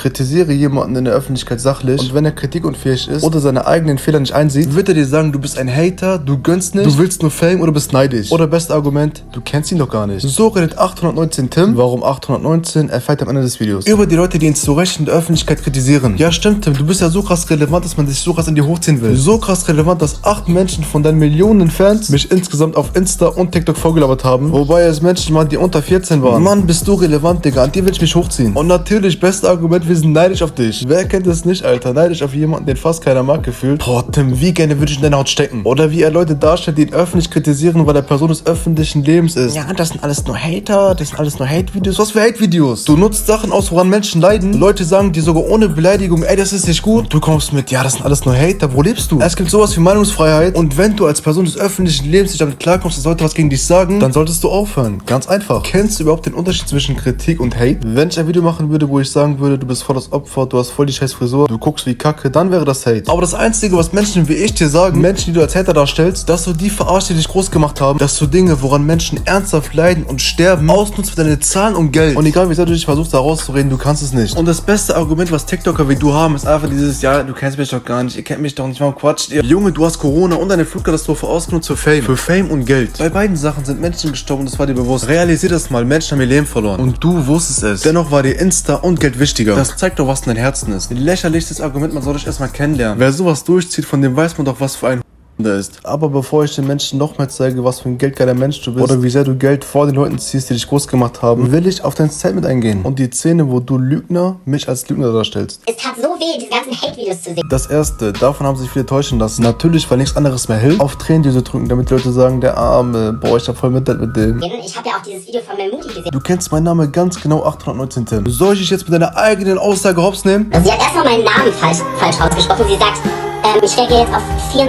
Kritisiere jemanden in der Öffentlichkeit sachlich und wenn er kritikunfähig ist oder seine eigenen Fehler nicht einsieht, wird er dir sagen, du bist ein Hater, du gönnst nicht, du willst nur Fame oder bist neidisch. Oder beste Argument, du kennst ihn doch gar nicht. So redet 819 Tim. Warum 819? Erfährt am Ende des Videos. Über die Leute, die ihn zu Recht in der Öffentlichkeit kritisieren. Ja stimmt Tim, du bist ja so krass relevant, dass man dich so krass in die hochziehen will. So krass relevant, dass 8 Menschen von deinen Millionen Fans mich insgesamt auf Insta und TikTok vorgelabert haben. Wobei es Menschen waren, die unter 14 waren. Mann, bist du relevant, Digga. An dir will ich mich hochziehen. Und natürlich, beste Argument, wir sind neidisch auf dich. Wer kennt es nicht, Alter? Neidisch auf jemanden, den fast keiner mag, gefühlt. Boah, Tim, wie gerne würde ich in deiner Haut stecken. Oder wie er Leute darstellt, die ihn öffentlich kritisieren, weil er Person des öffentlichen Lebens ist. Ja, das sind alles nur Hater, das sind alles nur Hate-Videos. Was für Hate-Videos? Du nutzt Sachen aus, woran Menschen leiden. Leute sagen dir sogar ohne Beleidigung, ey, das ist nicht gut. Und du kommst mit, ja, das sind alles nur Hater. Wo lebst du? Es gibt sowas wie Meinungsfreiheit. Und wenn du als Person des öffentlichen Lebens nicht damit klarkommst, dass Leute was gegen dich sagen, dann solltest du aufhören. Ganz einfach. Kennst du überhaupt den Unterschied zwischen Kritik und Hate? Wenn ich ein Video machen würde, wo ich sagen würde, du bist voll das Opfer, du hast voll die scheiß Frisur, du guckst wie Kacke, dann wäre das Hate. Aber das Einzige, was Menschen wie ich dir sagen, Menschen, die du als Hater darstellst, dass du die verarscht, die dich groß gemacht haben, dass du Dinge, woran Menschen ernsthaft leiden und sterben, ausnutzt für deine Zahlen und Geld. Und egal wie sehr du dich versuchst, da rauszureden, du kannst es nicht. Und das beste Argument, was TikToker wie du haben, ist einfach dieses, ja, du kennst mich doch gar nicht, ihr kennt mich doch nicht, warum quatscht ihr? Junge, du hast Corona und eine Flugkatastrophe ausgenutzt für Fame. Für Fame und Geld. Bei beiden Sachen sind Menschen gestorben und das war dir bewusst. Realisier das mal, Menschen haben ihr Leben verloren. Und du wusstest es. Dennoch war dir Insta und Geld wichtiger. Das zeigt doch, was in deinem Herzen ist. Lächerlichstes Argument, man soll dich erstmal kennenlernen. Wer sowas durchzieht, von dem weiß man doch, was für ein ist. Aber bevor ich den Menschen noch mehr zeige, was für ein geldgeiler Mensch du bist oder wie sehr du Geld vor den Leuten ziehst, die dich groß gemacht haben, will ich auf dein Statement eingehen und die Szene, wo du Lügner mich als Lügner darstellst. Es tat so weh, diese ganzen Hate-Videos zu sehen. Das erste, davon haben sich viele täuschen lassen. Natürlich, weil nichts anderes mehr hilft, auf Tränendüse drücken, damit die Leute sagen, der Arme, boah, ich hab voll Mitleid mit dem. Ich habe ja auch dieses Video von Melmuti gesehen. Du kennst meinen Namen ganz genau, 819 Tim. Soll ich dich jetzt mit deiner eigenen Aussage hops nehmen? Sie hat erstmal meinen Namen falsch ausgesprochen. Sie sagt, ich reagiere jetzt auf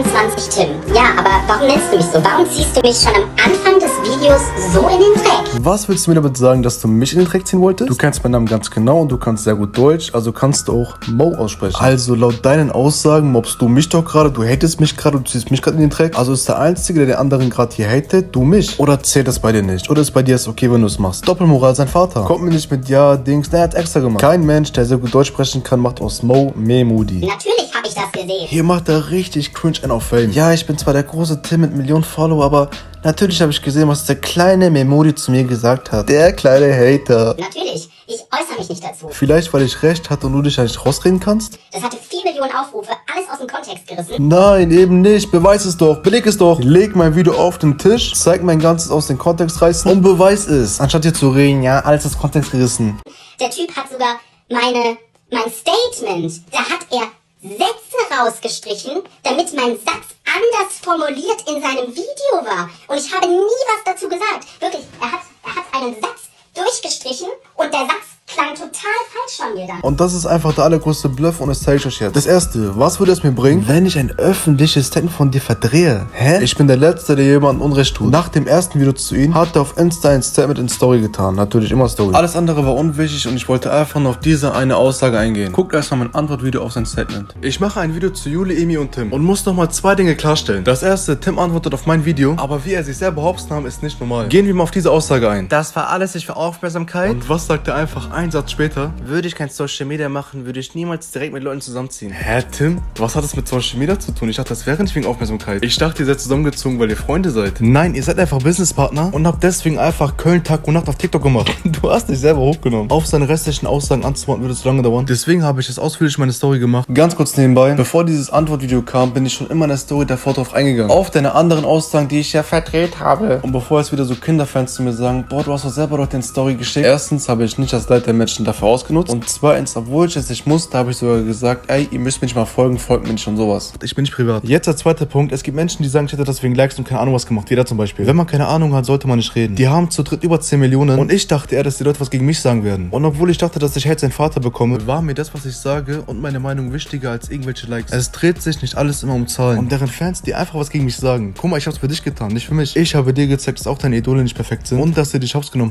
24 Tim. Ja, aber warum nennst du mich so? Warum ziehst du mich schon am Anfang des Videos so in den Dreck? Was willst du mir damit sagen, dass du mich in den Dreck ziehen wolltest? Du kennst meinen Namen ganz genau und du kannst sehr gut Deutsch, also kannst du auch Mo aussprechen. Also laut deinen Aussagen mobst du mich doch gerade, du hatest mich gerade, du ziehst mich gerade in den Dreck. Also ist der Einzige, der den anderen gerade hier hatet, du mich. Oder zählt das bei dir nicht? Oder ist bei dir es okay, wenn du es machst? Doppelmoral sein Vater. Kommt mir nicht mit ja, Dings, er hat extra gemacht. Kein Mensch, der sehr gut Deutsch sprechen kann, macht aus Mo Memudi. Natürlich habe ich das gesehen. Hier macht er richtig cringe and auf Fame. Ja, ich bin zwar der große Tim mit Millionen Follower, aber natürlich habe ich gesehen, was der kleine Memodi zu mir gesagt hat. Der kleine Hater. Natürlich, ich äußere mich nicht dazu. Vielleicht, weil ich recht hatte und du dich ja nicht rausreden kannst? Das hatte 4 Millionen Aufrufe, alles aus dem Kontext gerissen. Nein, eben nicht. Beweis es doch. Beleg es doch. Leg mein Video auf den Tisch, zeig mein Ganzes aus dem Kontext reißen und beweis es. Anstatt hier zu reden, ja, alles aus Kontext gerissen. Der Typ hat sogar mein Statement, da hat er Sätze rausgestrichen, damit mein Satz anders formuliert in seinem Video war. Und ich habe nie was dazu gesagt. Wirklich, er hat einen Satz durchgestrichen und der Satz klang total falsch von mir dann. Und das ist einfach der allergrößte Bluff und das zeige ich euch jetzt. Das erste, was würde es mir bringen, wenn ich ein öffentliches Statement von dir verdrehe? Hä? Ich bin der Letzte, der jemandem Unrecht tut. Nach dem ersten Video zu ihm hat er auf Insta ein Statement in Story getan. Natürlich immer Story. Alles andere war unwichtig und ich wollte einfach nur auf diese eine Aussage eingehen. Guckt erstmal mein Antwortvideo auf sein Statement. Ich mache ein Video zu Juli, Emi und Tim und muss nochmal 2 Dinge klarstellen. Das erste, Tim antwortet auf mein Video, aber wie er sich selber hops nahm, ist nicht normal. Gehen wir mal auf diese Aussage ein. Das war alles nicht für Aufmerksamkeit. Und was sagt er einfach einen Satz später? Würde ich kein Social Media machen, würde ich niemals direkt mit Leuten zusammenziehen. Hä, Tim? Was hat das mit Social Media zu tun? Ich dachte, das wäre nicht wegen Aufmerksamkeit. Ich dachte, ihr seid zusammengezogen, weil ihr Freunde seid. Nein, ihr seid einfach Businesspartner und habt deswegen einfach Köln Tag und Nacht auf TikTok gemacht. Du hast dich selber hochgenommen. Auf seine restlichen Aussagen anzuwarten würde es lange dauern. Deswegen habe ich das ausführlich meine Story gemacht. Ganz kurz nebenbei, bevor dieses Antwortvideo kam, bin ich schon immer in der Story davor drauf eingegangen. Auf deine anderen Aussagen, die ich ja verdreht habe. Und bevor jetzt wieder so Kinderfans zu mir sagen, boah, du hast doch selber doch den Story geschickt. Erstens habe ich nicht das Leid der Menschen dafür ausgenutzt. Und zweitens, obwohl ich es nicht musste, habe ich sogar gesagt, ey, ihr müsst mir nicht mal folgen, folgt mir nicht und sowas. Ich bin nicht privat. Jetzt der zweite Punkt, es gibt Menschen, die sagen, ich hätte das wegen Likes und keine Ahnung was gemacht. Jeder zum Beispiel. Wenn man keine Ahnung hat, sollte man nicht reden. Die haben zu dritt über 10 Millionen und ich dachte eher, dass die Leute was gegen mich sagen werden. Und obwohl ich dachte, dass ich Hate seinen Vater bekomme, war mir das, was ich sage und meine Meinung wichtiger als irgendwelche Likes. Es dreht sich nicht alles immer um Zahlen. Und deren Fans, die einfach was gegen mich sagen. Guck mal, ich hab's für dich getan, nicht für mich. Ich habe dir gezeigt, dass auch deine Idole nicht perfekt sind und dass sie dich hops genommen haben.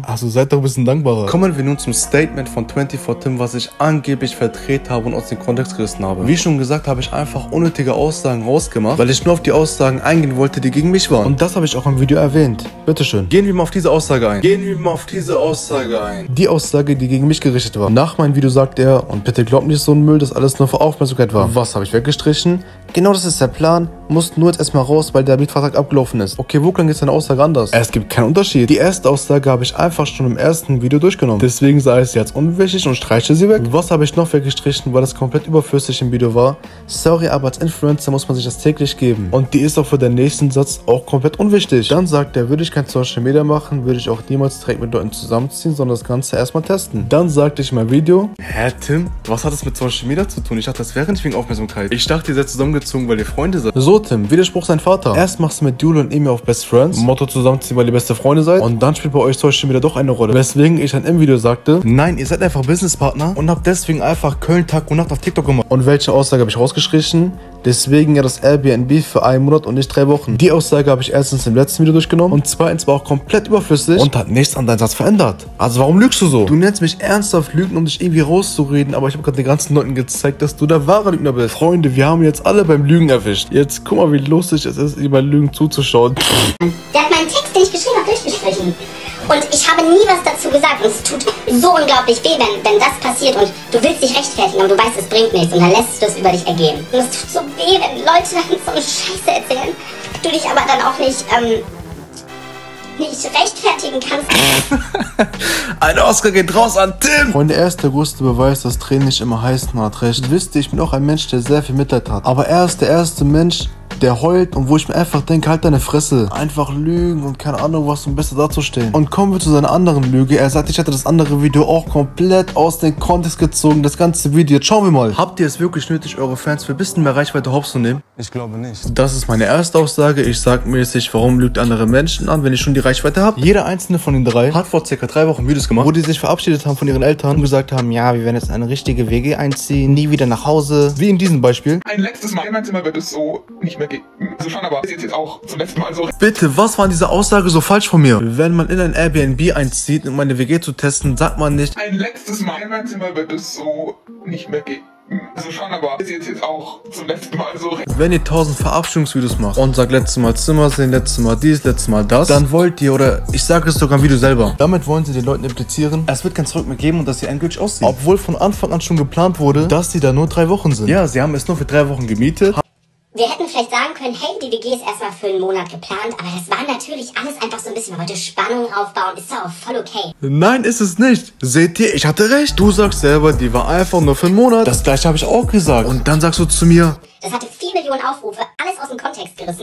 Also seid doch ein bisschen dankbarer. Kommen wir nun zum Statement von 24 Tim, was ich angeblich verdreht habe und aus dem Kontext gerissen habe. Wie schon gesagt, habe ich einfach unnötige Aussagen rausgemacht, weil ich nur auf die Aussagen eingehen wollte, die gegen mich waren. Und das habe ich auch im Video erwähnt. Bitteschön. Gehen wir mal auf diese Aussage ein. Die Aussage, die gegen mich gerichtet war. Nach meinem Video sagt er, und bitte glaubt nicht so ein Müll, dass alles nur für Aufmerksamkeit war. Was habe ich weggestrichen? Genau, das ist der Plan. Muss nur jetzt erstmal raus, weil der Mietvertrag abgelaufen ist. Okay, wo klang jetzt deine Aussage anders? Es gibt keinen Unterschied. Die erste Aussage habe ich einfach schon im ersten Video durchgenommen. Deswegen sah ich sie als unwichtig und streiche sie weg. Was habe ich noch weggestrichen, weil das komplett überflüssig im Video war? Sorry, aber als Influencer muss man sich das täglich geben. Und die ist auch für den nächsten Satz auch komplett unwichtig. Dann sagt er, würde ich kein Social Media machen, würde ich auch niemals direkt mit Leuten zusammenziehen, sondern das Ganze erstmal testen. Dann sagte ich in meinem Video, hä Tim, was hat das mit Social Media zu tun? Ich dachte, das wäre nicht wegen Aufmerksamkeit. Ich dachte, ihr seid zusammengezogen, weil ihr Freunde seid. So Tim, Widerspruch sein Vater. Erst machst du mit Julo und Emil auf Best Friends, Motto zusammenziehen, weil ihr beste Freunde seid. Und dann spielt bei euch Social Media doch eine Rolle. Weswegen ich dann im Video sagte, nein, ihr seid einfach Businesspartner und habt deswegen einfach Köln Tag und Nacht auf TikTok gemacht. Und welche Aussage habe ich rausgestrichen? Deswegen ja das Airbnb für 1 Monat und nicht 3 Wochen. Die Aussage habe ich erstens im letzten Video durchgenommen und zweitens war auch komplett überflüssig und hat nichts an deinen Satz verändert. Also warum lügst du so? Du nennst mich ernsthaft Lügen, um dich irgendwie rauszureden, aber ich habe gerade den ganzen Leuten gezeigt, dass du der wahre Lügner bist. Freunde, wir haben jetzt alle beim Lügen erwischt. Jetzt guck mal, wie lustig es ist, ihr bei Lügen zuzuschauen. Der hat meinen Text, den ich geschrieben habe, durchgestrichen. Und ich habe nie was dazu gesagt. Und es tut so unglaublich weh, wenn das passiert und du willst dich rechtfertigen und du weißt, es bringt nichts und dann lässt du es über dich ergehen. Und es tut so weh, wenn Leute dann so eine Scheiße erzählen, du dich aber dann auch nicht rechtfertigen kannst. Ein Oscar geht raus an Tim! Freunde, er ist der größte Beweis, dass Tränen nicht immer heißen, man hat recht. Wisst ihr, ich bin auch ein Mensch, der sehr viel Mitleid hat. Aber er ist der erste Mensch, der heult und wo ich mir einfach denke, halt deine Fresse. Einfach lügen und keine Ahnung was, um besser dazustehen. Und kommen wir zu seiner anderen Lüge. Er sagt, ich hätte das andere Video auch komplett aus dem Kontext gezogen. Das ganze Video. Jetzt schauen wir mal. Habt ihr es wirklich nötig, eure Fans für ein bisschen mehr Reichweite hops zu nehmen? Ich glaube nicht. Das ist meine erste Aussage. Ich sag mäßig, warum lügt andere Menschen an, wenn ich schon die Reichweite habe? Jeder einzelne von den 3 hat vor ca. 3 Wochen Videos gemacht, wo die sich verabschiedet haben von ihren Eltern und gesagt haben, ja, wir werden jetzt eine richtige WG einziehen, nie wieder nach Hause. Wie in diesem Beispiel. Ein letztes Mal in mein Zimmer wird es so nicht mehr gehen. Also schon, aber ist jetzt auch zum letzten Mal so. Bitte, was war an dieser Aussage so falsch von mir? Wenn man in ein Airbnb einzieht, um eine WG zu testen, sagt man nicht, ein letztes Mal in mein Zimmer wird es so nicht mehr gehen. Also schon, aber ist jetzt auch zum letzten Mal so. Wenn ihr 1000 Verabschiedungsvideos macht und sagt letztes Mal Zimmer sehen, letztes Mal dies, letztes Mal das, dann wollt ihr, oder ich sage es sogar im Video selber, damit wollen sie den Leuten implizieren, es wird kein Zurück mehr geben und dass sie endgültig ausziehen. Obwohl von Anfang an schon geplant wurde, dass sie da nur 3 Wochen sind. Ja, sie haben es nur für 3 Wochen gemietet. Wir hätten vielleicht sagen können, hey, die WG ist erstmal für einen Monat geplant, aber das war natürlich alles einfach so ein bisschen, man wollte Spannung aufbauen, ist doch auch voll okay. Nein, ist es nicht. Seht ihr, ich hatte recht. Du sagst selber, die war einfach nur für einen Monat. Das gleiche habe ich auch gesagt. Und dann sagst du zu mir, das hatte 4 Millionen Aufrufe, alles aus dem Kontext gerissen.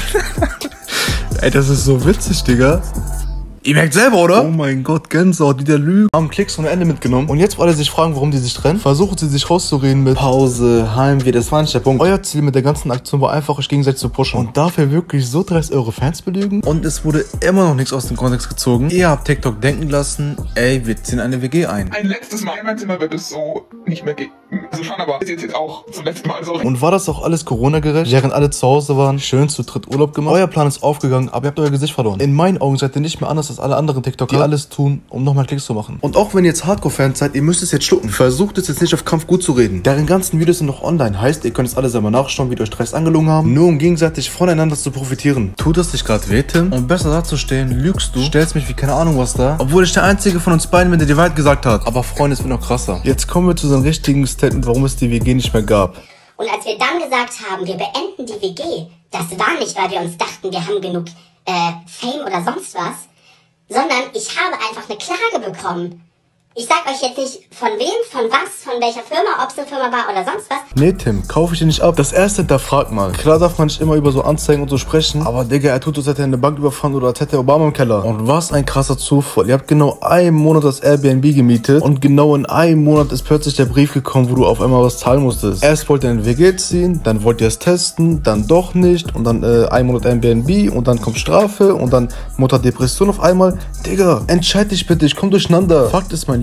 Ey, das ist so witzig, Digga. Ihr merkt selber, oder? Oh mein Gott, Gänsehaut, wie der lügt. Haben Klicks ohne Ende mitgenommen. Und jetzt, wo alle sich fragen, warum die sich trennen, versuchen sie sich rauszureden mit Pause, Heimweh, das war nicht der Punkt. Euer Ziel mit der ganzen Aktion war einfach, euch gegenseitig zu pushen. Und dafür wirklich so dreist eure Fans belügen. Und es wurde immer noch nichts aus dem Kontext gezogen. Ihr habt TikTok denken lassen, ey, wir ziehen eine WG ein. Ein letztes Mal in mein Zimmer wird es so nicht mehr gehen. Also schon, aber ist jetzt auch zum letzten Mal so. Und war das auch alles Corona-gerecht? Während alle zu Hause waren, schön zu dritt Urlaub gemacht. Euer Plan ist aufgegangen, aber ihr habt euer Gesicht verloren. In meinen Augen seid ihr nicht mehr anders als alle anderen TikToker, die alles tun, um nochmal Klicks zu machen. Und auch wenn ihr jetzt Hardcore-Fans seid, ihr müsst es jetzt schlucken. Versucht es jetzt nicht auf Kampf gut zu reden. Deren ganzen Videos sind noch online. Heißt, ihr könnt es alle selber nachschauen, wie die euch dreist angelogen haben, nur um gegenseitig voneinander zu profitieren. Tut das dich gerade weh, Tim? Um besser dazustehen, lügst du, stellst mich wie keine Ahnung was da, obwohl ich der einzige von uns beiden bin, der die Wahrheit gesagt hat. Aber Freunde, es wird noch krasser. Jetzt kommen wir zu so einem richtigen Statement, warum es die WG nicht mehr gab. Und als wir dann gesagt haben, wir beenden die WG, das war nicht, weil wir uns dachten, wir haben genug Fame oder sonst was, sondern ich habe einfach eine Klage bekommen. Ich sag euch jetzt nicht von wem, von was, von welcher Firma, ob es eine Firma war oder sonst was. Nee, Tim, kaufe ich dir nicht ab. Das erste, hinterfrag mal. Klar darf man nicht immer über so Anzeigen und so sprechen, aber Digga, er tut es, als hätte er eine Bank überfahren oder als hätte er Obama im Keller. Und was ein krasser Zufall. Ihr habt genau einen Monat das Airbnb gemietet und genau in einem Monat ist plötzlich der Brief gekommen, wo du auf einmal was zahlen musstest. Erst wollt ihr eine WG ziehen, dann wollt ihr es testen, dann doch nicht und dann einen Monat Airbnb und dann kommt Strafe und dann Mutter Depression auf einmal. Digga, entscheid dich bitte, ich komm durcheinander. Fakt ist, mein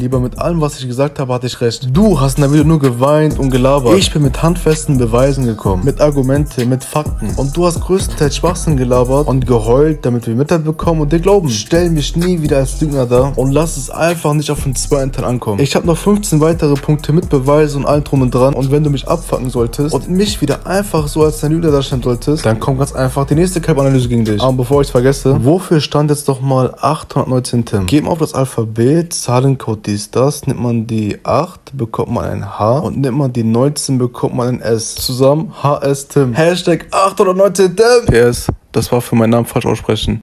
Lieber, mit allem, was ich gesagt habe, hatte ich recht. Du hast in der Video nur geweint und gelabert. Ich bin mit handfesten Beweisen gekommen, mit Argumente, mit Fakten. Und du hast größtenteils Schwachsinn gelabert und geheult, damit wir Mitleid bekommen und dir glauben. Stell mich nie wieder als Lügner da und lass es einfach nicht auf den zweiten Teil ankommen. Ich habe noch 15 weitere Punkte mit Beweisen und allem drum und dran. Und wenn du mich abfucken solltest und mich wieder einfach so als dein Lügner darstellen solltest, dann kommt ganz einfach die nächste Cap-Analyse gegen dich. Aber bevor ich es vergesse, wofür stand jetzt doch mal 819 Tim? Geben auf das Alphabet, Zahlencode dies, das, nimmt man die 8, bekommt man ein H und nimmt man die 19, bekommt man ein S. Zusammen HS Tim. Hashtag 819 Tim. PS, das war für meinen Namen falsch aussprechen.